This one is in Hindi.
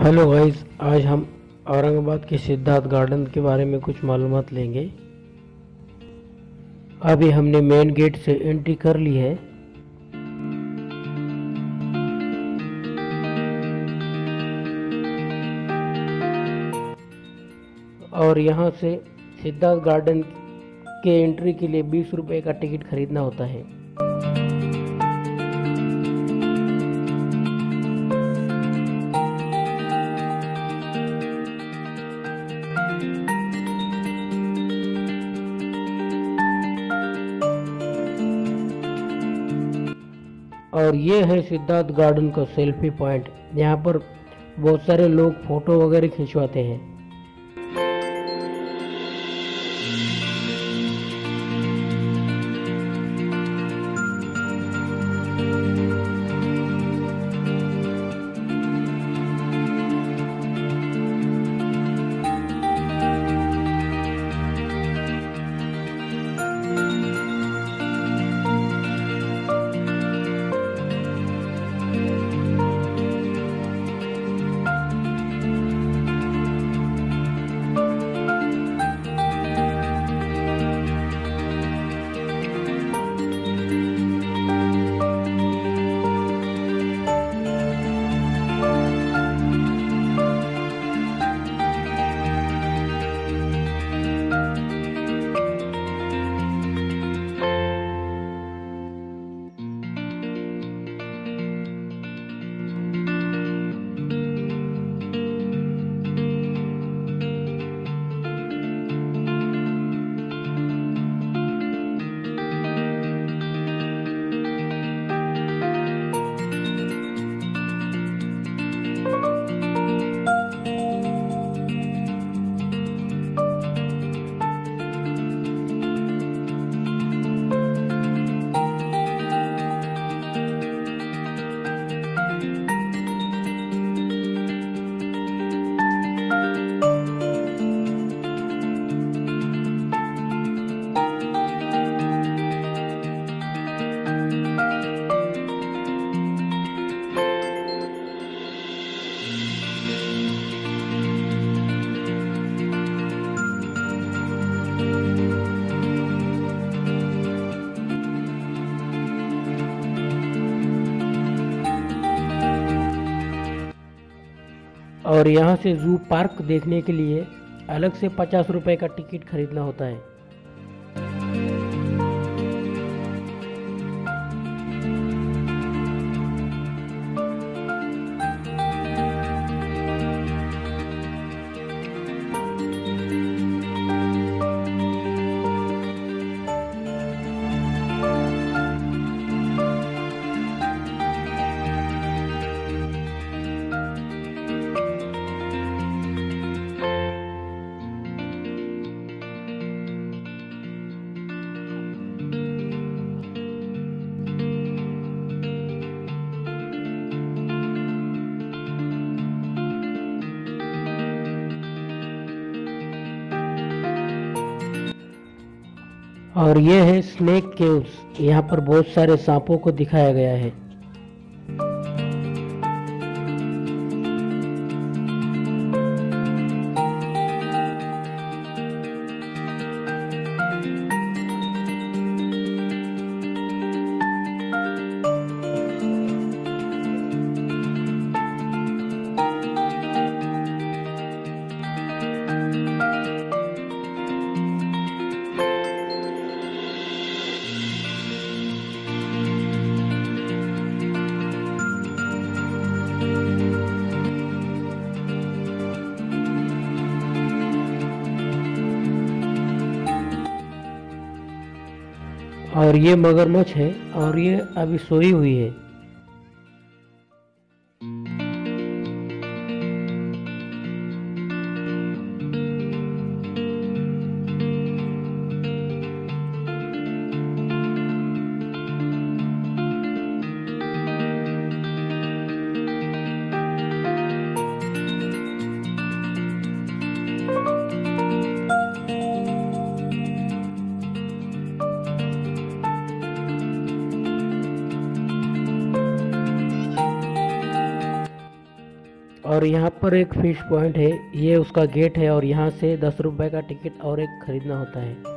हेलो गाइस, आज हम औरंगाबाद के सिद्धार्थ गार्डन के बारे में कुछ मालूमात लेंगे। अभी हमने मेन गेट से एंट्री कर ली है। और यहाँ से सिद्धार्थ गार्डन के एंट्री के लिए 20 रुपये का टिकट खरीदना होता है। और ये है सिद्धार्थ गार्डन का सेल्फी पॉइंट। यहाँ पर बहुत सारे लोग फोटो वगैरह खिंचवाते हैं। और यहाँ से जू पार्क देखने के लिए अलग से 50 रुपये का टिकट खरीदना होता है। और ये है स्नेक केव्स। यहाँ पर बहुत सारे सांपों को दिखाया गया है। और ये मगरमच्छ है और ये अभी सोई हुई है। और यहाँ पर एक फिश पॉइंट है, ये उसका गेट है और यहाँ से 10 रुपए का टिकट और एक खरीदना होता है।